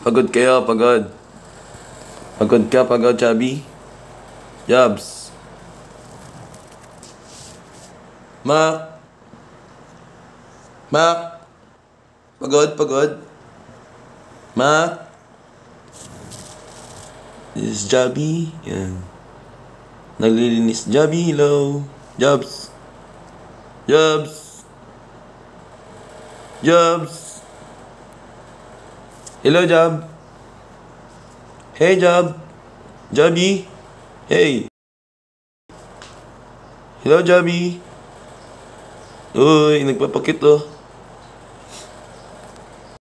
Pagod kayo, pagod. Pagod ka, pagod, Chubby. Jobs. Mac. Mac. Pagod, pagod. Mac. This is Chubby. Yan. Naglilinis. Chubby, hello. Jobs. Jobs. Jobs. Hello, Job. Hey, Job. Jobby. Hey. Hello, Jobby. Uy, nagpapakit oh.